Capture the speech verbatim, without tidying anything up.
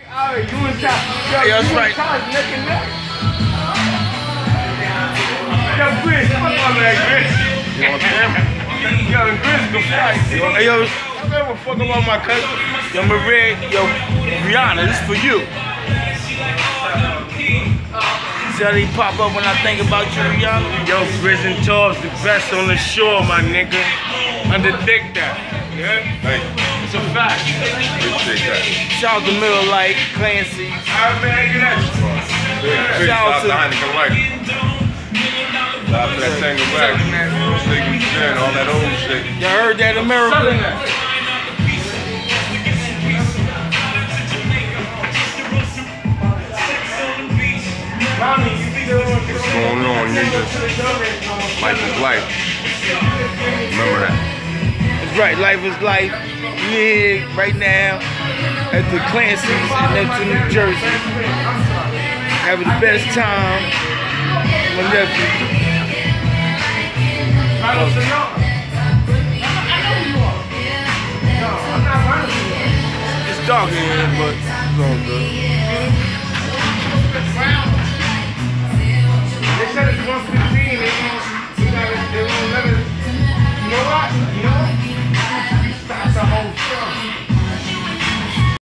Alright, you in top. Yo, Hey, that's you right. in top, neck and neck. Yo, Chris, fuck my man, Chris. You want them? Yo, Chris can fight. Hey, yo, I don't give a fuck about my cousin. yo, Maria, yo, Rihanna, this for you. See how they pop up when I think about you, Rihanna? Yo, Prison Charles, the best on the shore, my nigga. Undertake that. Yeah? Hey, It's a fact. appreciate that. Shout out to Miller Lite, Clancy. Alright, man, get at you. Big Shout out shout out to- to Heineken Light. Shout out to that Tango Black. Sticky Gin, all that old shit. You heard that, America? What's going on, niggas? Life is life. Remember that. That's right, life is life. We here right now at the Clancy's in Neptune, New Jersey. Having the best time. My nephew. It's dark in here, but it's all good. They said it's one fifty.